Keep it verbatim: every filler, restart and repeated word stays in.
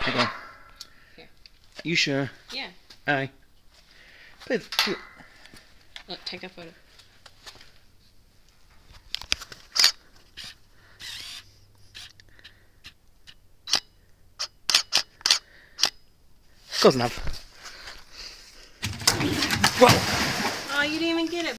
Hang on. Here. You sure? Yeah. Aye. But, look, take a photo. Cousin have. Whoa! Oh, you didn't even get it.